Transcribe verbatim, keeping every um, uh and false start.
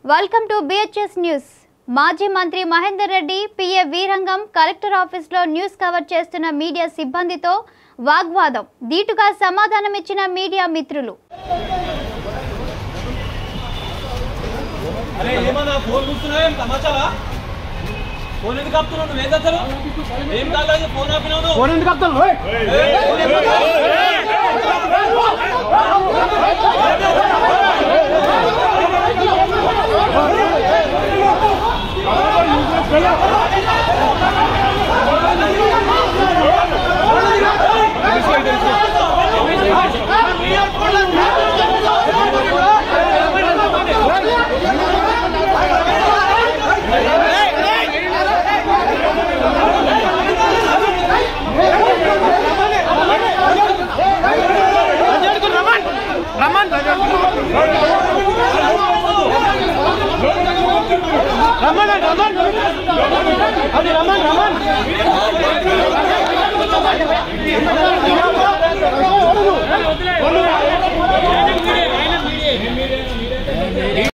Welcome to BHS news. మాజీ మంత్రి Mahender Reddy PA వీరంగం కలెక్టర్ ఆఫీస్లో న్యూస్ కవర్ చేస్తున్న మీడియా సిబ్బందితో వాగ్వాదం. దీటుగా సమాధానం ఇచ్చిన మీడియా మిత్రులు. रमन रमन रमन रमन रमन